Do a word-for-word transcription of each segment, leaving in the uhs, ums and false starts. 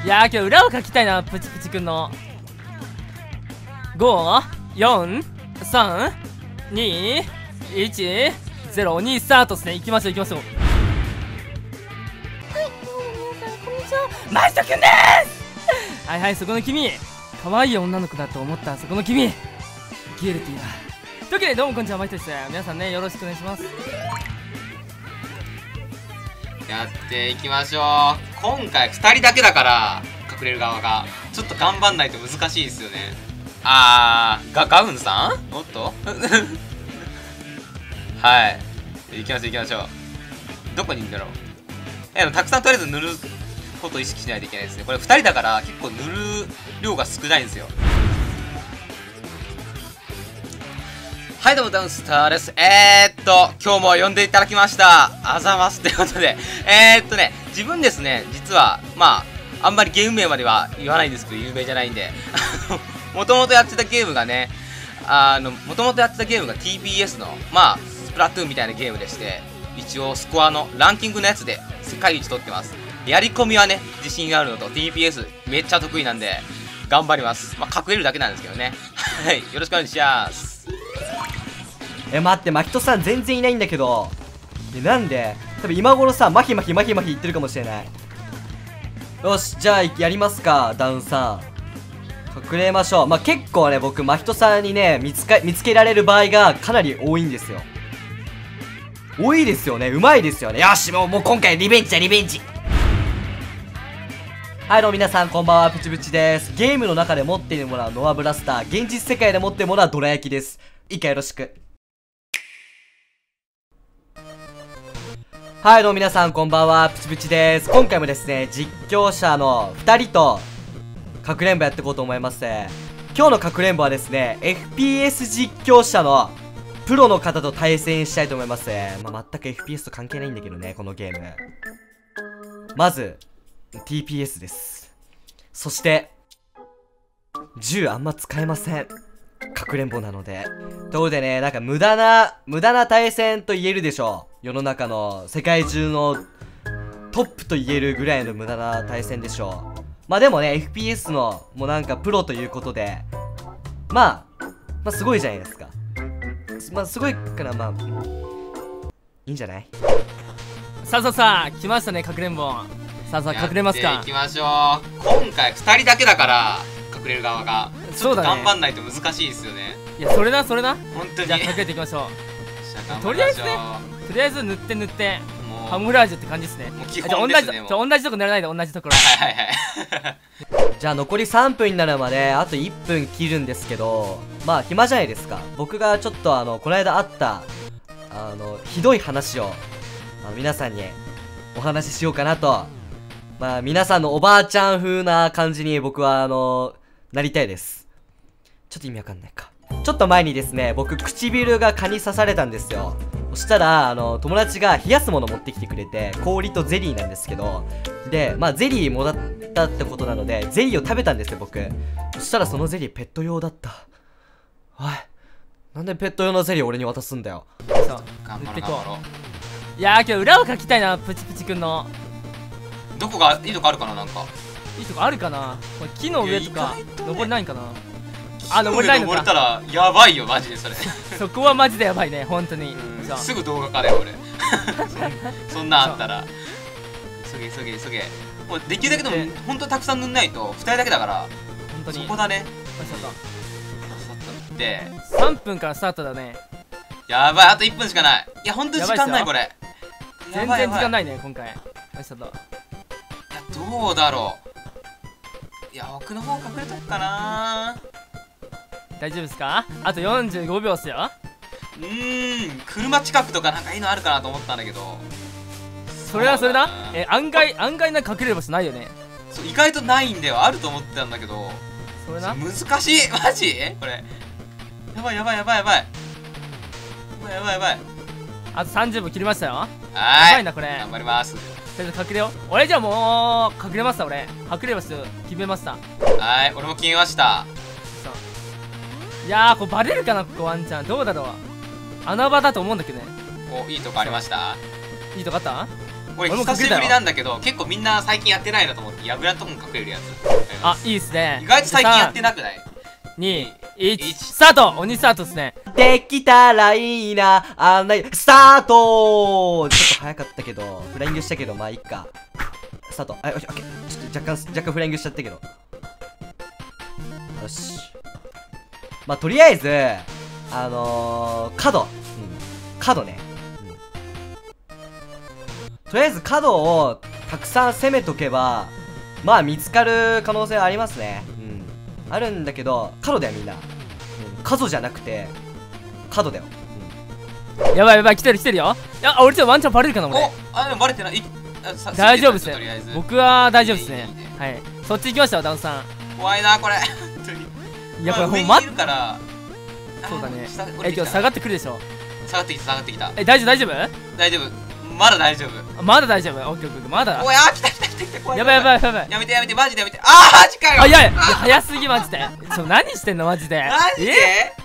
やー今日裏を書きたいな、プチプチくんの。ご、よん、さん、に、いち、ゼロ、にスタートっすね。行きましょう行きましょう。はい、どうも皆さんこんにちは、マイトくんでーす。はいはい、そこの君、可愛い女の子だと思ったそこの君、ギエルティだ。というわけでどうもこんにちは、マイトです。皆さんね、よろしくお願いします。 やっていきましょう。今回ふたりだけだから隠れる側がちょっと頑張んないと難しいですよね。あーガガウンさんおっとはい行きましょう行きましょう。どこにいるんだろう。えでもたくさんとりあえず塗ることを意識しないといけないですね。これふたりだから結構塗る量が少ないんですよ。はいどうもダウンスターです。えー、っと今日も呼んでいただきましたあざますということで、えー、っとね自分ですね、実はまああんまりゲーム名までは言わないんですけど有名じゃないんでもともとやってたゲームがね、あのもともとやってたゲームが ティーピーエス のまあスプラトゥーンみたいなゲームでして、一応スコアのランキングのやつで世界一取ってます。やり込みはね自信があるのと ティーピーエス めっちゃ得意なんで頑張ります。まあ隠れるだけなんですけどねはいよろしくお願いします。 え、待って、マキトさん全然いないんだけど。え、なんで多分今頃さ、マヒマヒマヒマヒ言ってるかもしれない。よし、じゃあやりますか、ダウンさん。隠れましょう。まあ、結構ね、僕、マヒトさんにね、見つか、見つけられる場合がかなり多いんですよ。多いですよね、うまいですよね。よし、もう、もう今回リベンジだ、リベンジ。はい、どうも皆さん、こんばんは、プチプチです。ゲームの中で持っているものはノアブラスター、現実世界で持っているものはドラ焼きです。いいかよろしく。はいどうも皆さんこんばんは、プチプチです。今回もですね、実況者のふたりとかくれんぼやっていこうと思います。今日のかくれんぼはですね、エフピーエス 実況者のプロの方と対戦したいと思います。まあ、全く エフピーエス と関係ないんだけどね、このゲーム。まず ティーピーエス です。そして銃あんま使えません、かくれんぼなので。ということでね、なんか無駄な無駄な対戦と言えるでしょう。世の中の世界中のトップと言えるぐらいの無駄な対戦でしょう。まあでもね エフピーエス のもうなんかプロということで、まあまあすごいじゃないですか。まあすごいからまあいいんじゃない。 さあさあさあ来ましたね、かくれんぼ。さあさあ隠れますか。 やっていきましょう。今回ふたりだけだから隠れる側がちょっと頑張んないと難しいですよね。 いやそれなそれな。 本当にじゃあ隠れていきましょう。とりあえずね、とりあえず塗って塗ってカモフラージュって感じですね。 もう基本ですね。 じゃあ同じとこ塗らないで、同じところ。 はいはいはいじゃあ残りさんぷんになるまであといっぷん切るんですけど、まあ暇じゃないですか。僕がちょっとあのこの間あったあのひどい話をあの皆さんにお話ししようかなと。まあ皆さんのおばあちゃん風な感じに僕はあのなりたいです。ちょっと意味わかんないか。ちょっと前にですね、僕唇が蚊に刺されたんですよ。そしたらあの友達が冷やすもの持ってきてくれて、氷とゼリーなんですけど、でまあゼリーもらったってことなのでゼリーを食べたんですよ僕。そしたらそのゼリーペット用だった。おい、なんでペット用のゼリー俺に渡すんだよ。 そう塗っていこう。いやー今日裏を書きたいな、プチプチくんの。 どこがいいとこあるかな。なんかいいとこあるかな。これ木の上とか登れないんかな。 あ、登れないのか。登れたらやばいよマジでそれそこはマジでやばいね本当に。 すぐ動画化だよ俺そんなんあったら。急げ急げ急げ。もうできるだけでも本当たくさん塗んないとふたりだけだから本当にそこだね。でさんぷんからスタートだね。 やばい、あといっぷんしかない。いや本当に時間ないこれ。 全然時間ないね今回。よしスタート。 いやどうだろう。いや奥の方隠れとくかな。 大丈夫ですか。あとよんじゅうごびょうっすよ。 うーん車近くとかなんかいいのあるかなと思ったんだけど。 それはそれだ。え案外案外な隠れる場所ないよね。 そう意外とないんだよ。あると思ってたんだけどそれな難しいマジこれ。やばいやばいやばいやばいやばいやばいやばい。 あとさんじゅうびょう切りましたよ。 はーいやばいなこれ。 頑張ります。 とりあえず隠れよう。俺じゃあもう隠れました。俺隠れ場所決めました。 はい、俺も決めました。 いやーこれバレるかな、ここワンちゃん。どうだろう。穴場だと思うんだけどね。 お、いいとこありました。 いいとこあった。 俺久しぶりなんだけど、結構みんな最近やってないなと思ってやぶらのとこに隠れるやつ。 あ、いいっすね。 意外と最近やってなくない？ に、いち、スタート。鬼スタートですね。 できたらいいな、あんな、スタート。ちょっと早かったけど、フライングしたけど、まあいいか。スタート。あ、オッケー。ちょっと若干、若干フライングしちゃったけど。よし。まあとりあえず、あのー、角。うん。角ね。とりあえず角をたくさん攻めとけば、まあ見つかる可能性はありますね。うん。あるんだけど、角だよみんな。うん。角じゃなくて、角だよ。 うん。やばいやばい、来てる来てるよ。いや、俺ちょっとワンチャンバレるかな俺。 お、あ、でもバレてない。 大丈夫っす。僕は大丈夫っすね。はい。そっち行きましたよ、ダウンさん。 怖いな、これ。 いや、これほんま。そうだね。え、今日下がってくるでしょ。 下がってきた、下がってきた。 え、大丈夫大丈夫大丈夫。まだ大丈夫。 まだ大丈夫。オッケーオッケー、まだ。 おい、あ、来た来た来た来た。怖い。 やばいやばいやばい。 やめてやめて、マジでやめて。あー、マジかよ。 あ、いやいや、早すぎマジで。ちょ、何してんのマジで。 マジで？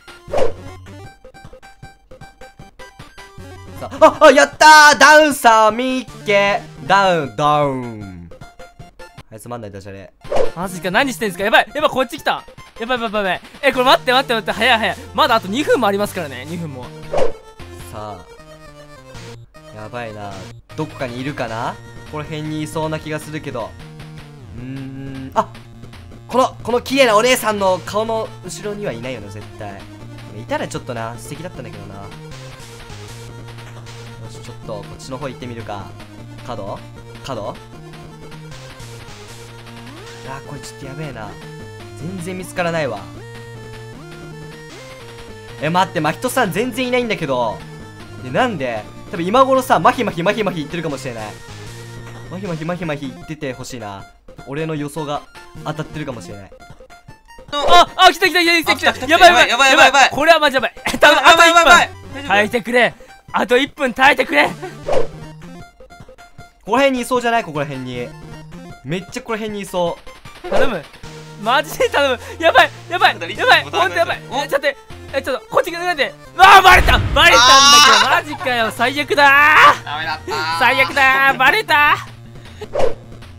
あ、あ、やったー、ダウンさん、みっけ。ダウン、ダウン。あいつまんないダジャレ。 マジか、何してんすか。やばい、やばい、こっち来た。やばいやばいやばい。え、これ待って待って待って、早い早い。まだあとにふんもありますからね、にふんも。 さあ。やばいな。どこかにいるかな？この辺にいそうな気がするけど。うーん、あ、この、この綺麗なお姉さんの顔の後ろにはいないよな、絶対。いたらちょっとな、素敵だったんだけどな。よし、ちょっとこっちの方行ってみるか。角？角？あー、これちょっとやべえな。全然見つからないわ。え、待って、マヒトさん全然いないんだけど。で、なんで多分今頃さ、マヒマヒマヒマヒ言ってるかもしれない。マヒマヒマヒマヒ言っててほしいな。俺の予想が当たってるかもしれない。 あ、あ、来た来た来た来た来た。やばいやばいやばいやばいやばい。 これはマジやばい。多分あといっぷん耐えてくれ。あといっぷん耐えてくれ。 ここら辺にいそうじゃない？ここら辺にめっちゃここら辺にいそう。 頼む、マジで頼む。やばいやばいやばい、ほんとやばい。え、ちょっとえ、ちょっとこっちがなんで。わあ、バレたバレたんだけど、マジかよ、最悪だー。 ダメだったー。 最悪だー、バレたー。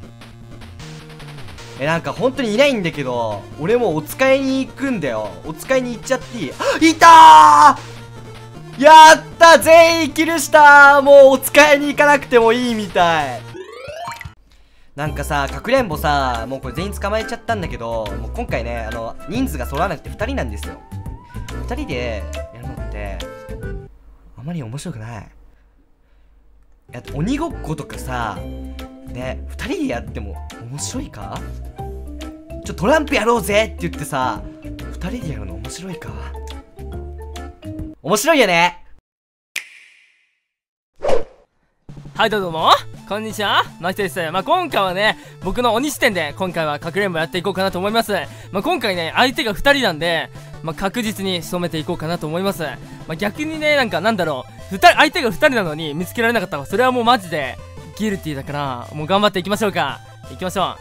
え、なんか本当にいないんだけど、俺もうお使いに行くんだよ。お使いに行っちゃっていい？いたー！やったー、全員キルしたー。もうお使いに行かなくてもいいみたい。なんかさ、かくれんぼさ、もうこれ全員捕まえちゃったんだけど、もう今回ね、あの、人数が揃わなくてふたりなんですよ。ふたりでやるのって、あまり面白くない。いや、鬼ごっことかさ、ね、ふたりでやっても面白いか？ちょ、トランプやろうぜって言ってさ、ふたりでやるの面白いか？面白いよね。 はい、どうもこんにちは、マヒトです。まあ、今回はね、僕の鬼視点で今回はかくれんぼやっていこうかなと思います。まあ、今回ね、相手がふたりなんで、まあ、確実に仕留めていこうかなと思います。まあ、逆にね、なんかなんだろう、ふたり相手がふたりなのに見つけられなかったら、それはもうマジでギルティーだから、もう頑張っていきましょうか。いきましょ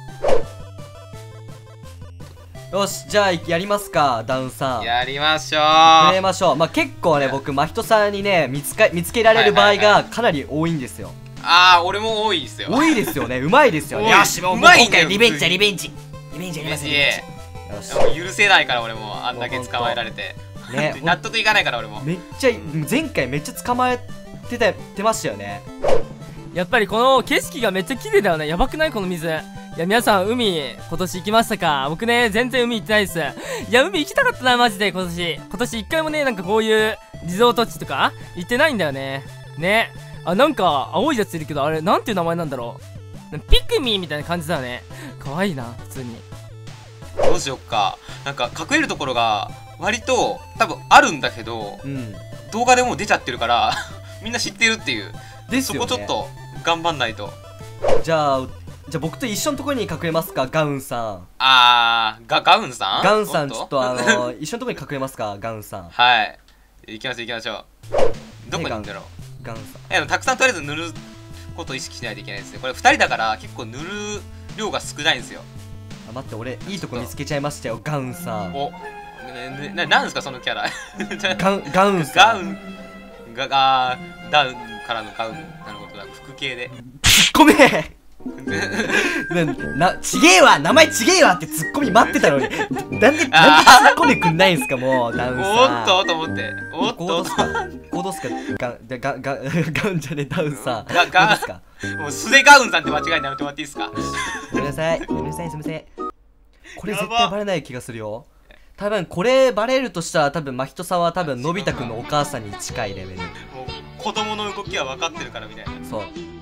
う。よし、じゃあやりますか、ダウンさん。 やりましょう。 やりましょう。まあ、結構ね、僕マヒトさんにね、見つか見つけられる場合がかなり多いんですよ。 ああ、俺も多いですよ。 多いですよね。うまいですよね。 よし、もう今回リベンジリベンジリベンジやりますね。 よし、もう許せないから俺もあんだけ捕まえられてね、納得いかないから俺も。 めっちゃ前回めっちゃ捕まえてたてましたよね。 う。やっぱりこの景色がめっちゃ綺麗だよね。やばくない？この水。いや、皆さん海今年行きましたか？僕ね、全然海行ってないです。いや、海行きたかったな、マジで今年。今年一回もね、なんかこういうリゾート地とか行ってないんだよね。ね。あ、なんか青いやついるけど、あれなんていう名前なんだろう。ピクミンみたいな感じだよね。かわいいな、普通に。 どうしよっか。なんか隠れるところが割と多分あるんだけど、うん、動画でもう出ちゃってるからみんな知ってるっていう。ですよね。そこちょっと頑張んないと。 じゃあじゃあ僕と一緒のところに隠れますか、ガウンさん。 あー、ガガウンさんガウンさん、ちょっとあの一緒のところに隠れますか、ガウンさん。 はい、行きましょう行きましょう。どこにいるんだろう、 ガウンさん。 え、たくさんとりあえず塗ることを意識しないといけないですね。これふたりだから結構塗る量が少ないんですよ。 あ、待って、俺いいとこ見つけちゃいましたよ、ガウンさん。 お、な、なんですかそのキャラ。 ガウン、ガウンさん。 ガウン、ガ、あー、ダウン、 からのガウンなることだ、服系で。 ツッコめな、ちげえわ、名前ちげえわってツッコミ待ってたのに、なんで、なんで突っ込んでくんないんすか、もう、ダウンさん。 おっとと思って、おっコードとスか、コードスか、ガン、ガン、ガン、ガンじゃねえ、ダウンさん。 ガガコードスか。 もう素でガウンさんって間違いやめてもらっていいですか。 ごめんなさい、ごめんなさい、すみません。これ絶対バレない気がするよ。多分これバレるとしたら、多分真人さんは多分のび太くんのお母さんに近いレベル。 もう子供の動きは分かってるからみたいな。 そう、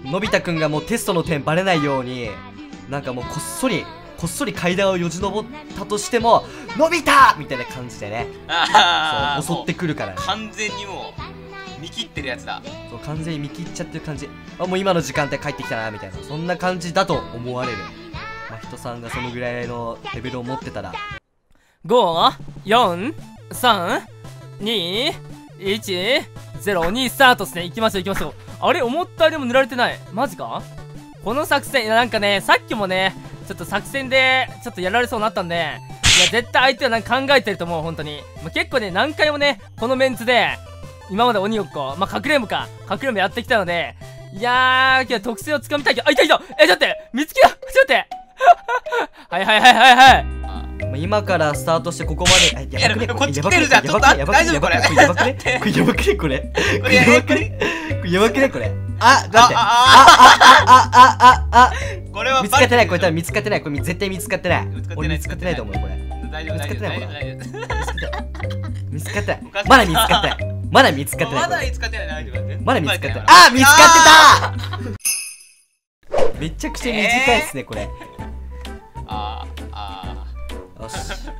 のび太くんがもうテストの点バレないように、なんかもうこっそりこっそり階段をよじ登ったとしても「のび太!」みたいな感じでね、 あそう襲ってくるからね。 完全にもう見切ってるやつだ。 そう完全に見切っちゃってる感じ。あ、もう今の時間帯帰ってきたなみたいな、そんな感じだと思われる。まあ、人さんがそのぐらいのレベルを持ってたらご、よん、さん、に、いち、ゼロ、にスタートですね。行きましょう行きましょう。あれ、思ったよりも塗られてない。マジか。この作戦、いやなんかね、さっきもねちょっと作戦でちょっとやられそうになったんで、いや絶対相手はなんか考えてると思う。本当に、まあ、結構ね何回もねこのメンツで今まで鬼ごっこ、まあかくれんぼかかくれんぼやってきたので、いやー今日特性をつかみたいけど、あ、いたいた、え、ちょっと待って見つけた、ちょっと待ってはいはいはいはいはい。 まあ今からスタートしてここまで。 いやこっち来てるじゃん。ちょっと大丈夫これ。 やばくねこれやばくねこれこれやばくねこれやばくねこれ。あ、だってあああああああこれは見つかってない。これ多分見つかってない。これ絶対見つかってない見つかってない。 俺見つかってないと思うこれ。 大丈夫大丈夫大丈夫大丈夫。 見つかってない。まだ見つかってない。まだ見つかってない。 まだ見つかってない大丈夫。 まだ見つかってない。あ、見つかってた。めちゃくちゃ短いですねこれ。 あーあよし。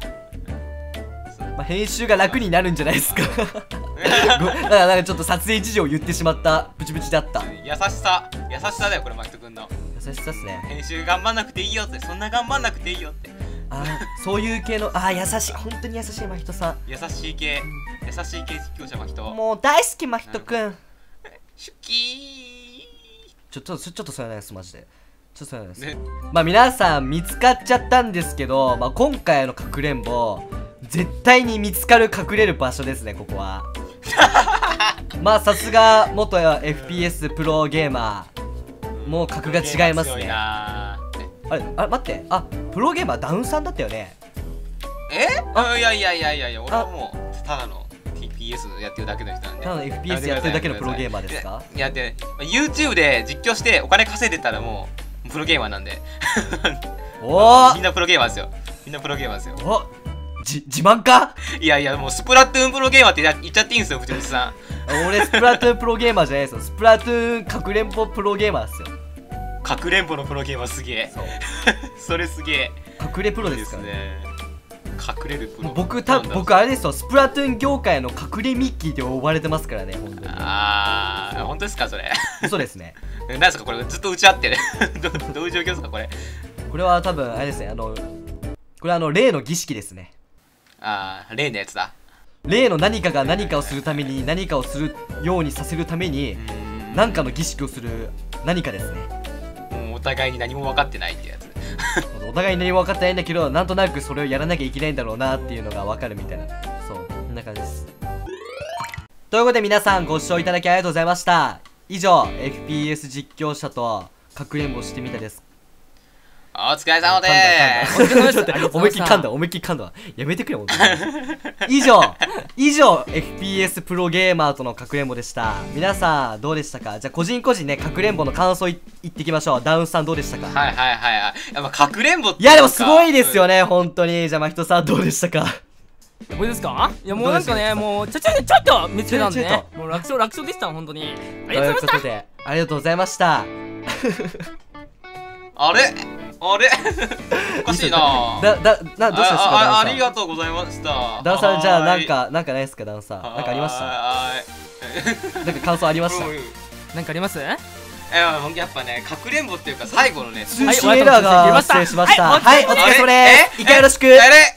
まあ編集が楽になるんじゃないですか。ごだからなんかちょっと撮影事情を言ってしまったプチプチだった。 優しさ優しさだよこれマキト君の優しさっすね。 編集頑張んなくていいよって、そんな頑張んなくていいよって。 あーそういう系の、あー優しい、本当に優しい真人さん。 優しい系優しい系実況者マキト。 もう大好き真人くん。 シュキーちょっとちょっとそれないですマジで。ちょっとそれないです、 ね、 まあ皆さん見つかっちゃったんですけど、まあ今回のかくれんぼ絶対に見つかる隠れる場所ですねここは。まあさすが元 エフピーエス プロゲーマー、もう格が違いますね。あれ、あれ待って、あ、プロゲーマーダウンさんだったよね。 えあいやいやいやいやいや、俺はもうただの ティーピーエス やってるだけの人なんで。 ただの エフピーエス やってるだけのプロゲーマーですか。 いやで YouTube で実況してお金稼いでたらもうプロゲーマーなんで。 おおみんなプロゲーマーですよ。みんなプロゲーマーですよ。 おじ自慢か。 いやいやもうスプラトゥーンプロゲーマーって言っちゃっていいんですよ藤口さん。 俺スプラトゥーンプロゲーマーじゃないですよ。スプラトゥーンかくれんぼプロゲーマーですよ。 かくれんぼのプロゲーマーすげえ。 そうそれすげえ。 隠れプロですからね。 隠れるプロ。 僕た僕あれですよ、スプラトゥーン業界の隠れミッキーって呼ばれてますからね本当に。 ああ本当ですかそれ。 嘘ですね。 なんですかこれずっと打ち合ってる。どどういう状況ですかこれ。 これは多分あれですね、あのこれはあの例の儀式ですね。 ああ例のやつだ。 例の何かが何かをするために何かをするようにさせるために何かの儀式をする何かですね。 もうお互いに何も分かってないってやつ。 お互いに何も分かってないんだけど、なんとなくそれをやらなきゃいけないんだろうなっていうのが分かるみたいな、そうこんな感じです。ということで皆さんご視聴いただきありがとうございました。以上 エフピーエス 実況者とかくれんぼしてみたです。 お疲れ様でーす。思いっきり噛んだ思いっきり噛んだわ。やめてくれ本当に。以上以上 エフピーエス プロゲーマーとのかくれんぼでした。皆さんどうでしたか。じゃあ個人個人ねかくれんぼの感想い言ってきましょう。ダウンさんどうでしたか。 はいはいはいはい。やっぱかくれんぼっていやでもすごいですよね本当に。じゃあ真人さんどうでしたか。 これですか。いやもうなんかねもうちょちょちょっと見つけたんでね、もう楽勝楽勝でした本当に。ありがとうございました。ということでありがとうございました。 あれあれおかしいな。 だだなどうしたんですか。 あありがとうございました。 ダンさんじゃあなんかなんかないですか。ダンさんなんかありました。なんか感想ありました。 なんかあります。 やっぱねかくれんぼっていうか最後のね通信エラーが発生しました。はいお疲れ様です。一回よろしく。